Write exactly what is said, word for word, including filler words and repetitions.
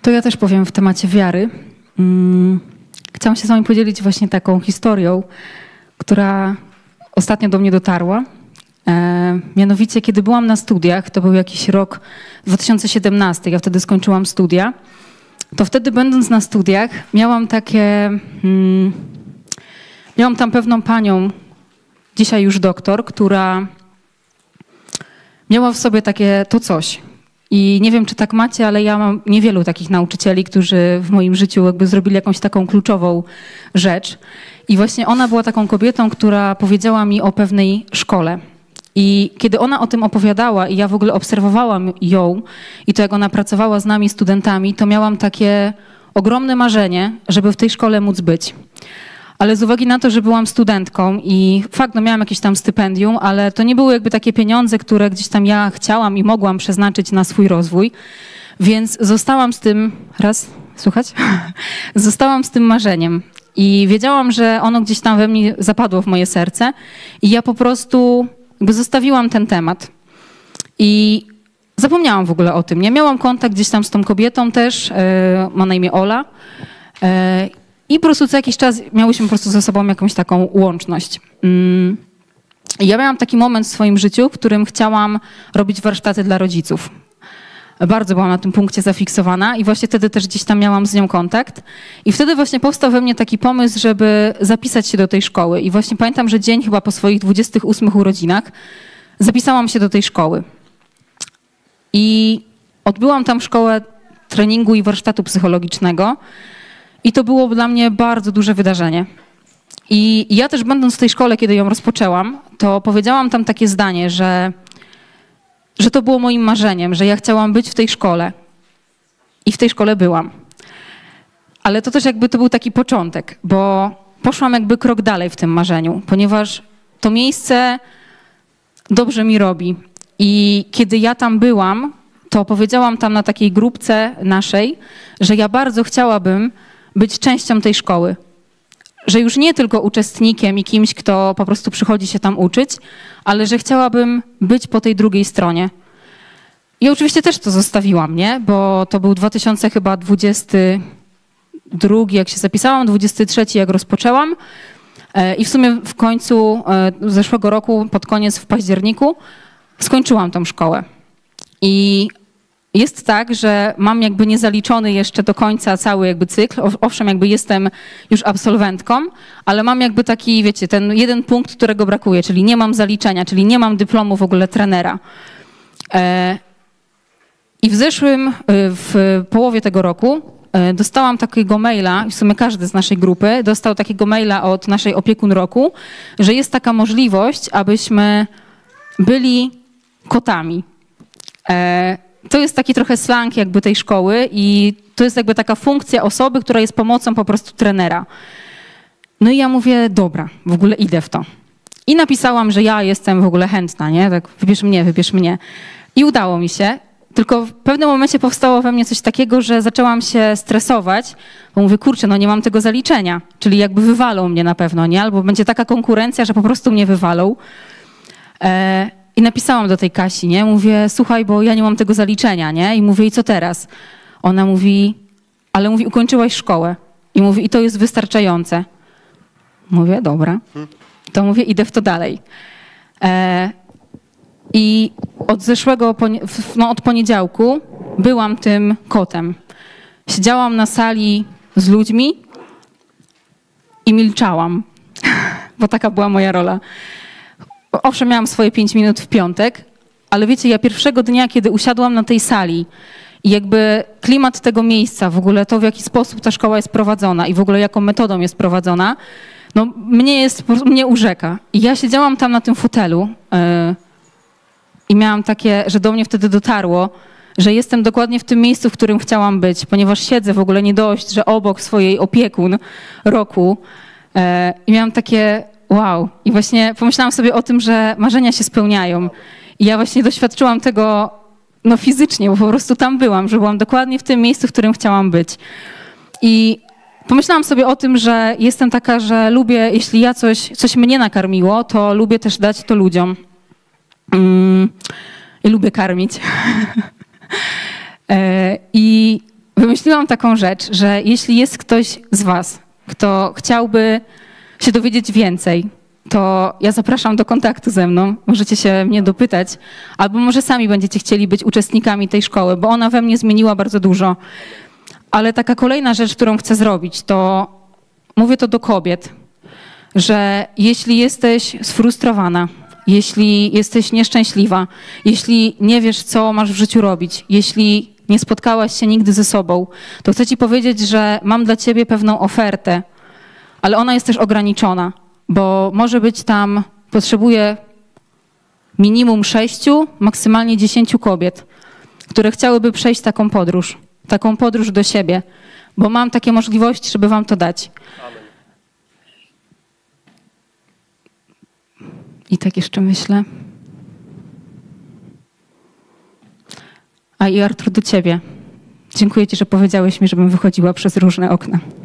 To ja też powiem w temacie wiary. Hmm. Chciałam się z wami podzielić właśnie taką historią, która ostatnio do mnie dotarła. E, mianowicie, kiedy byłam na studiach, to był jakiś rok dwa tysiące siedemnasty, ja wtedy skończyłam studia, to wtedy będąc na studiach miałam takie, hmm, miałam tam pewną panią, dzisiaj już doktor, która miała w sobie takie to coś. I nie wiem, czy tak macie, ale ja mam niewielu takich nauczycieli, którzy w moim życiu jakby zrobili jakąś taką kluczową rzecz. I właśnie ona była taką kobietą, która powiedziała mi o pewnej szkole. I kiedy ona o tym opowiadała i ja w ogóle obserwowałam ją i to, jak ona pracowała z nami, studentami, to miałam takie ogromne marzenie, żeby w tej szkole móc być. Ale z uwagi na to, że byłam studentką i fakt, no miałam jakieś tam stypendium, ale to nie były jakby takie pieniądze, które gdzieś tam ja chciałam i mogłam przeznaczyć na swój rozwój. Więc zostałam z tym, raz, słuchać? Zostałam z tym marzeniem i wiedziałam, że ono gdzieś tam we mnie zapadło w moje serce i ja po prostu jakby zostawiłam ten temat. I zapomniałam w ogóle o tym. Nie miałam kontakt gdzieś tam z tą kobietą też, yy, ma na imię Ola. Yy, I po prostu co jakiś czas miałyśmy po prostu ze sobą jakąś taką łączność. Yy. Ja miałam taki moment w swoim życiu, w którym chciałam robić warsztaty dla rodziców. Bardzo byłam na tym punkcie zafiksowana i właśnie wtedy też gdzieś tam miałam z nią kontakt. I wtedy właśnie powstał we mnie taki pomysł, żeby zapisać się do tej szkoły. I właśnie pamiętam, że dzień chyba po swoich dwudziestych ósmych urodzinach zapisałam się do tej szkoły. I odbyłam tam szkołę treningu i warsztatu psychologicznego. I to było dla mnie bardzo duże wydarzenie. I ja też będąc w tej szkole, kiedy ją rozpoczęłam, to powiedziałam tam takie zdanie, że że to było moim marzeniem, że ja chciałam być w tej szkole. I w tej szkole byłam. Ale to też jakby to był taki początek, bo poszłam jakby krok dalej w tym marzeniu, ponieważ to miejsce dobrze mi robi. I kiedy ja tam byłam, to powiedziałam tam na takiej grupce naszej, że ja bardzo chciałabym być częścią tej szkoły. Że już nie tylko uczestnikiem i kimś, kto po prostu przychodzi się tam uczyć, ale że chciałabym być po tej drugiej stronie. I oczywiście też to zostawiłam, nie? Bo to był dwa tysiące dwudziesty drugi, jak się zapisałam, dwudziesty trzeci, jak rozpoczęłam. I w sumie w końcu zeszłego roku, pod koniec w październiku, skończyłam tą szkołę. I jest tak, że mam jakby niezaliczony jeszcze do końca cały jakby cykl. Owszem, jakby jestem już absolwentką, ale mam jakby taki, wiecie, ten jeden punkt, którego brakuje, czyli nie mam zaliczenia, czyli nie mam dyplomu w ogóle trenera. I w zeszłym, w połowie tego roku dostałam takiego maila, w sumie każdy z naszej grupy dostał takiego maila od naszej opiekun roku, że jest taka możliwość, abyśmy byli kotami. To jest taki trochę slang jakby tej szkoły i to jest jakby taka funkcja osoby, która jest pomocą po prostu trenera. No i ja mówię, dobra, w ogóle idę w to. I napisałam, że ja jestem w ogóle chętna, nie? Tak, wybierz mnie, wybierz mnie. I udało mi się, tylko w pewnym momencie powstało we mnie coś takiego, że zaczęłam się stresować, bo mówię, kurczę, no nie mam tego zaliczenia, czyli jakby wywalą mnie na pewno, nie? Albo będzie taka konkurencja, że po prostu mnie wywalą. E I napisałam do tej Kasi, nie? Mówię, słuchaj, bo ja nie mam tego zaliczenia, nie? I mówię, i co teraz? Ona mówi, ale mówi, ukończyłaś szkołę. I mówi, i to jest wystarczające. Mówię, dobra. To mówię, idę w to dalej. E, I od zeszłego, no od poniedziałku byłam tym kotem. Siedziałam na sali z ludźmi i milczałam, bo taka była moja rola. Owszem, miałam swoje pięć minut w piątek, ale wiecie, ja pierwszego dnia, kiedy usiadłam na tej sali i jakby klimat tego miejsca, w ogóle to, w jaki sposób ta szkoła jest prowadzona i w ogóle jaką metodą jest prowadzona, no mnie jest, mnie urzeka. I ja siedziałam tam na tym fotelu yy, i miałam takie, że do mnie wtedy dotarło, że jestem dokładnie w tym miejscu, w którym chciałam być, ponieważ siedzę w ogóle nie dość, że obok swojej opiekun roku yy, i miałam takie... Wow. I właśnie pomyślałam sobie o tym, że marzenia się spełniają. I ja właśnie doświadczyłam tego no fizycznie, bo po prostu tam byłam, że byłam dokładnie w tym miejscu, w którym chciałam być. I pomyślałam sobie o tym, że jestem taka, że lubię, jeśli ja coś, coś mnie nakarmiło, to lubię też dać to ludziom. Mm, I lubię karmić. I wymyśliłam taką rzecz, że jeśli jest ktoś z was, kto chciałby się dowiedzieć więcej, to ja zapraszam do kontaktu ze mną. Możecie się mnie dopytać, albo może sami będziecie chcieli być uczestnikami tej szkoły, bo ona we mnie zmieniła bardzo dużo. Ale taka kolejna rzecz, którą chcę zrobić, to mówię to do kobiet, że jeśli jesteś sfrustrowana, jeśli jesteś nieszczęśliwa, jeśli nie wiesz, co masz w życiu robić, jeśli nie spotkałaś się nigdy ze sobą, to chcę ci powiedzieć, że mam dla ciebie pewną ofertę, ale ona jest też ograniczona, bo może być tam, potrzebuje minimum sześciu, maksymalnie dziesięciu kobiet, które chciałyby przejść taką podróż, taką podróż do siebie, bo mam takie możliwości, żeby wam to dać. Amen. I tak jeszcze myślę. A i Artur, do ciebie. Dziękuję ci, że powiedziałeś mi, żebym wychodziła przez różne okna.